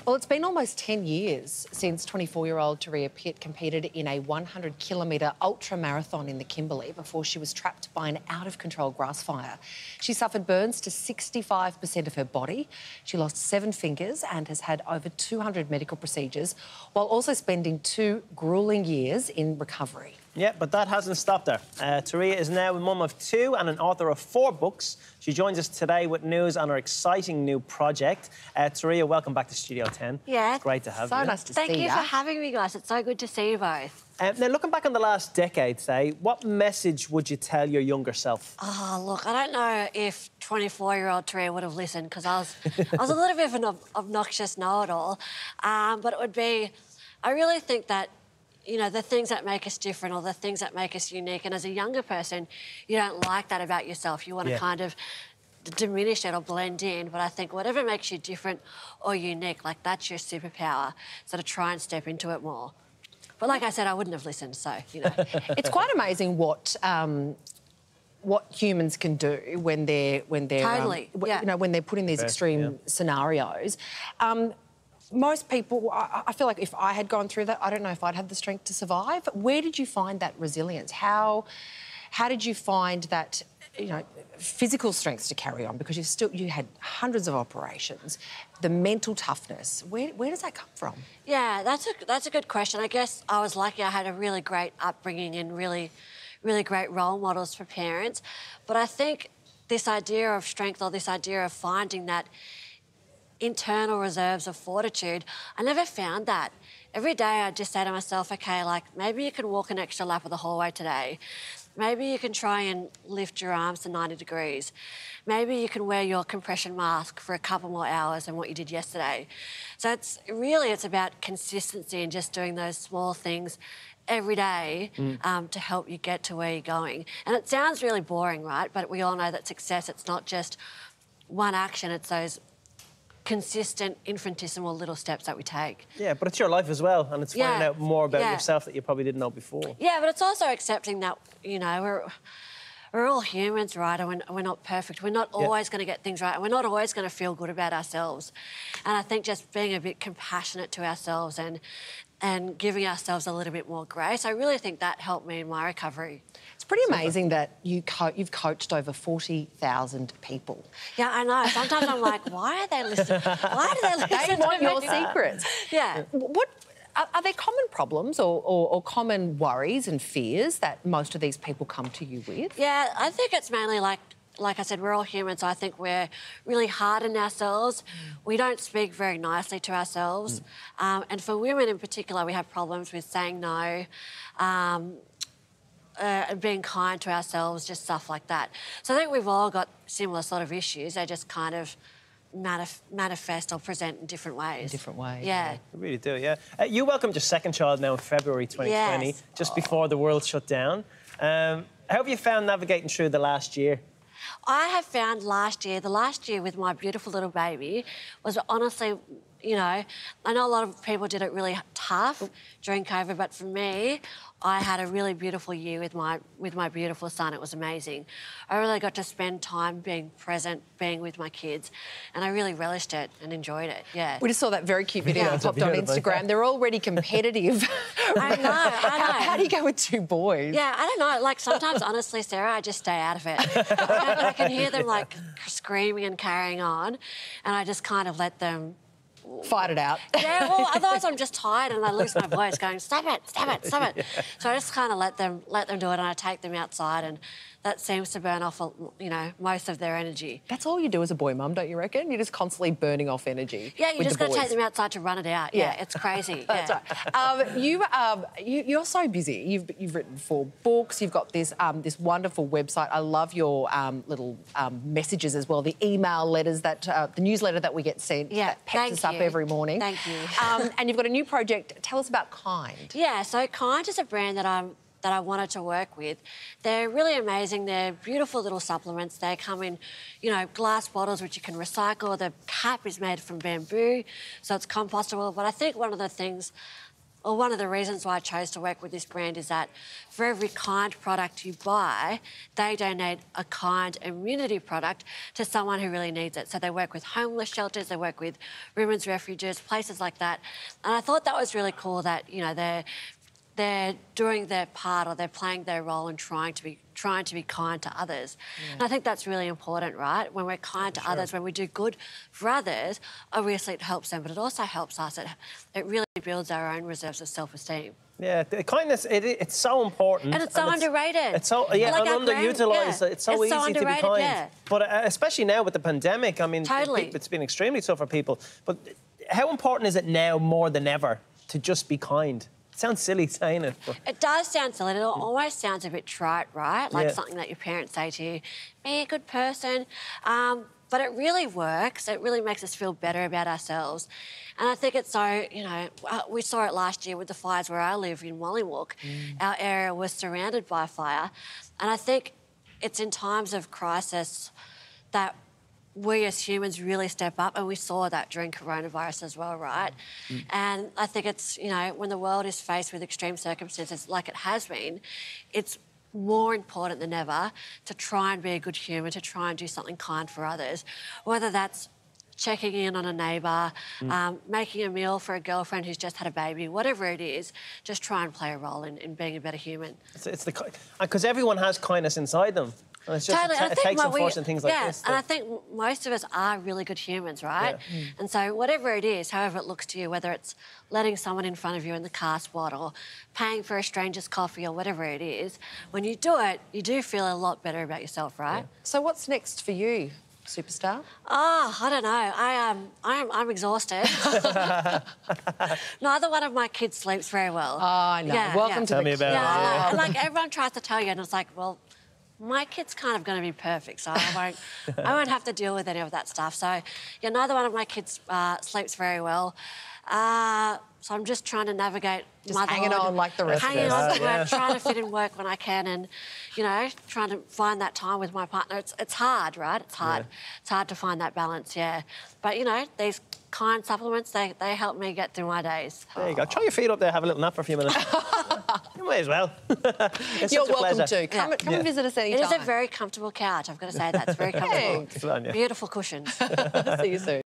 Well, it's been almost 10 years since 24-year-old Turia Pitt competed in a 100-kilometre ultra-marathon in the Kimberley before she was trapped by an out-of-control grassfire. She suffered burns to 65% of her body. She lost 7 fingers and has had over 200 medical procedures, while also spending 2 gruelling years in recovery. Yeah, but that hasn't stopped her. Turia is now a mum of 2 and an author of 4 books. She joins us today with news on her exciting new project. Turia, welcome back to Studio 10. Yeah. It's great to have you. So nice to see you. Thank you for having me, guys. It's so good to see you both. Now, looking back on the last decade, say, what message would you tell your younger self? Oh, look, I don't know if 24-year-old Turia would have listened because I was a little bit of an obnoxious know-it-all. But it would be, I really think that, you know, the things that make us different or the things that make us unique. And as a younger person, you don't like that about yourself. You want to kind of diminish it or blend in. But I think whatever makes you different or unique, like that's your superpower. So to try and step into it more. But like I said, I wouldn't have listened, so, you know. It's quite amazing what humans can do when they're Totally, you know, when they're put in these extreme scenarios. Most people, I feel like if I had gone through that, I don't know if I'd have the strength to survive. Where did you find that resilience? How did you find that, you know, physical strength to carry on? Because you had hundreds of operations. The mental toughness, where does that come from? Yeah, that's a good question. I guess I was lucky. I had a really great upbringing and really great role models for parents. But I think this idea of strength or this idea of finding that internal reserves of fortitude, I never found that. Every day I just say to myself, OK, like, maybe you can walk an extra lap of the hallway today. Maybe you can try and lift your arms to 90 degrees. Maybe you can wear your compression mask for a couple more hours than what you did yesterday. So it's about consistency and just doing those small things every day to help you get to where you're going. And it sounds really boring, right? But we all know that success, it's not just one action, it's those consistent, infinitesimal little steps that we take. Yeah, but it's your life as well, and it's finding out more about yourself that you probably didn't know before. Yeah, but it's also accepting that, you know, we're all humans, right? And we're not perfect. We're not always going to get things right, and we're not always going to feel good about ourselves. And I think just being a bit compassionate to ourselves and giving ourselves a little bit more grace, I really think that helped me in my recovery. It's pretty amazing that you've coached over 40,000 people. Yeah, I know. Sometimes I'm like, why are they listening? Why do they listen? They want your secrets. Yeah. What are there common problems or common worries and fears that most of these people come to you with? Yeah, I think it's mainly like I said, we're all humans. So I think we're really hard on ourselves. We don't speak very nicely to ourselves. And for women in particular, we have problems with saying no, being kind to ourselves, just stuff like that. So I think we've all got similar sort of issues. They just kind of manifest or present in different ways. In different ways. Yeah. We really do, yeah. You welcomed your second child now in February 2020, just before the world shut down. How have you found navigating through the last year? I have found the last year with my beautiful little baby was honestly, you know, I know a lot of people did it really tough during COVID, but for me, I had a really beautiful year with my beautiful son. It was amazing. I really got to spend time being present, being with my kids, and I really relished it and enjoyed it, yeah. We just saw that very cute video that popped on Instagram. They're already competitive. I know. How do you go with 2 boys? Yeah, I don't know. Like, sometimes, honestly, Sarah, I just stay out of it. I can hear them, like, screaming and carrying on, and I just kind of let them fight it out. Yeah, well, otherwise I'm just tired and I lose my voice going, stop it, stop it, stop it. So I just kind of let them do it, and I take them outside, and that seems to burn off, you know, most of their energy. That's all you do as a boy mum, don't you reckon? You're just constantly burning off energy. Yeah, you just got to take them outside to run it out. Yeah, it's crazy. That's right. You're so busy. You've written 4 books. You've got this wonderful website. I love your little messages as well. The email letters the newsletter that we get sent. Yeah, that peps us up every morning. Thank you. And you've got a new project. Tell us about Kind. Yeah, so Kind is a brand that I wanted to work with. They're really amazing. They're beautiful little supplements. They come in, you know, glass bottles which you can recycle. The cap is made from bamboo, so it's compostable. But I think one of the things or one of the reasons why I chose to work with this brand is that for every kind product you buy, they donate a kind immunity product to someone who really needs it. So they work with homeless shelters, they work with women's refuges, places like that. And I thought that was really cool that, you know, they're doing their part, or they're playing their role in trying to be kind to others. Yeah. And I think that's really important, right? When we're kind to others, when we do good for others, obviously it helps them, but it also helps us. It really builds our own reserves of self-esteem. Yeah, kindness, it's so important. And it's so underrated. It's so, yeah, like and underutilised. Yeah. It's so easy to be kind. Yeah. But especially now with the pandemic, I mean, totally. It's been extremely tough for people. But how important is it now more than ever to just be kind? It sounds silly saying it, but... It does sound silly. It almost sounds a bit trite, right? Like something that your parents say to you, be a good person. But it really works. It really makes us feel better about ourselves. And I think it's so, you know, we saw it last year with the fires where I live in Wallingwook. Our area was surrounded by fire. And I think it's in times of crisis that we as humans really step up, and we saw that during coronavirus as well, right? And I think it's, you know, when the world is faced with extreme circumstances like it has been, it's more important than ever to try and be a good human, to try and do something kind for others, whether that's checking in on a neighbour, making a meal for a girlfriend who's just had a baby, whatever it is, just try and play a role in being a better human. Because everyone has kindness inside them. And it's just, totally. it takes enforcing things like this. And I think most of us are really good humans, right? Yeah. And so whatever it is, however it looks to you, whether it's letting someone in front of you in the car spot or paying for a stranger's coffee or whatever it is, when you do it, you do feel a lot better about yourself, right? Yeah. So what's next for you, superstar? Oh, I don't know. I'm exhausted. Neither one of my kids sleeps very well. Oh, I know. Yeah, Welcome to Tell the me about yeah, and like everyone tries to tell you, and it's like, well, my kid's kind of going to be perfect, so I won't have to deal with any of that stuff. So, yeah, neither one of my kids sleeps very well. So I'm just trying to navigate motherhood. Hanging on like the rest of us. Hanging on to work, trying to fit in work when I can, and, you know, trying to find that time with my partner. It's hard, right? It's hard. Yeah. It's hard to find that balance, yeah. But, you know, these kind supplements, they help me get through my days. There you go. Try your feet up there, have a little nap for a few minutes. You may as well. You're welcome to. Come and visit us anytime. It is a very comfortable couch, I've got to say that. It's very comfortable. Beautiful cushions. See you soon.